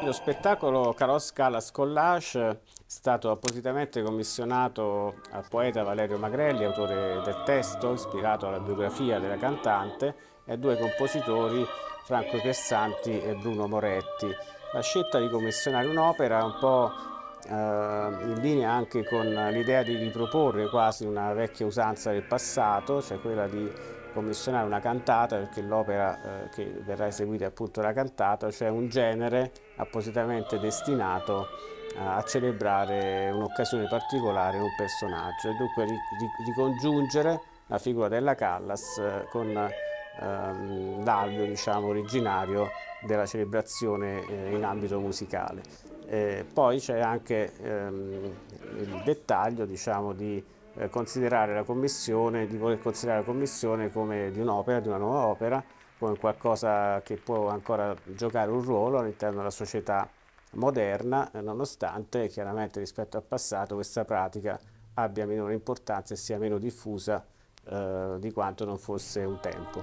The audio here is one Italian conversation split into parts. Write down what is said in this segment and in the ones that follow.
Lo spettacolo Carlos Callas Collage è stato appositamente commissionato al poeta Valerio Magrelli, autore del testo, ispirato alla biografia della cantante, e a due compositori, Franco Piersanti e Bruno Moretti. La scelta di commissionare un'opera un po' in linea anche con l'idea di riproporre quasi una vecchia usanza del passato, cioè quella di commissionare una cantata, perché l'opera che verrà eseguita è appunto la cantata, cioè un genere appositamente destinato a celebrare un'occasione particolare, un personaggio, e dunque ricongiungere la figura della Callas con l'alveo, diciamo, originario della celebrazione in ambito musicale. Poi c'è anche il dettaglio, diciamo, di considerare la commissione, di voler considerare la commissione come di un'opera, di una nuova opera, come qualcosa che può ancora giocare un ruolo all'interno della società moderna, nonostante chiaramente rispetto al passato questa pratica abbia minore importanza e sia meno diffusa di quanto non fosse un tempo.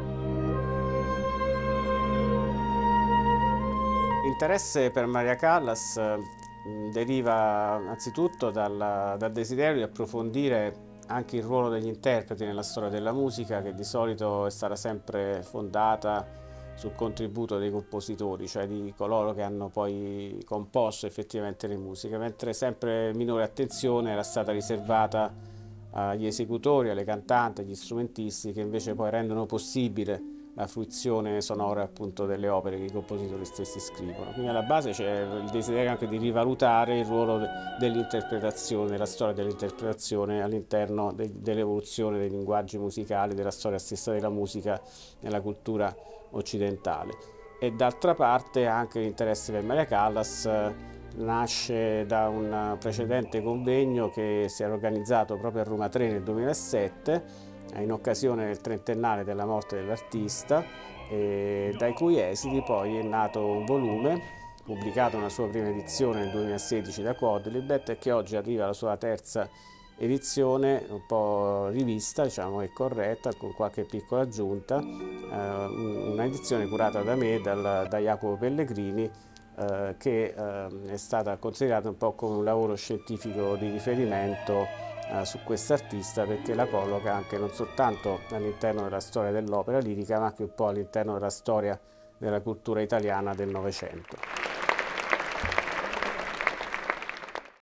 L'interesse per Maria Callas deriva anzitutto dal desiderio di approfondire anche il ruolo degli interpreti nella storia della musica, che di solito è stata sempre fondata sul contributo dei compositori, cioè di coloro che hanno poi composto effettivamente le musiche, mentre sempre minore attenzione era stata riservata agli esecutori, alle cantanti, agli strumentisti, che invece poi rendono possibile la fruizione sonora appunto delle opere che i compositori stessi scrivono. Quindi alla base c'è il desiderio anche di rivalutare il ruolo dell'interpretazione, della storia dell'interpretazione all'interno dell'evoluzione dei linguaggi musicali, della storia stessa della musica nella cultura occidentale. E d'altra parte anche l'interesse per Maria Callas nasce da un precedente convegno che si era organizzato proprio a Roma 3 nel 2007 in occasione del trentennale della morte dell'artista, dai cui esiti poi è nato un volume pubblicato nella sua prima edizione nel 2016 da Quodlibet e che oggi arriva alla sua terza edizione, un po' rivista, diciamo, e corretta, con qualche piccola aggiunta, una edizione curata da me, da Jacopo Pellegrini, che è stata considerata un po' come un lavoro scientifico di riferimento su quest'artista, perché la colloca anche non soltanto all'interno della storia dell'opera lirica, ma anche un po' all'interno della storia della cultura italiana del Novecento.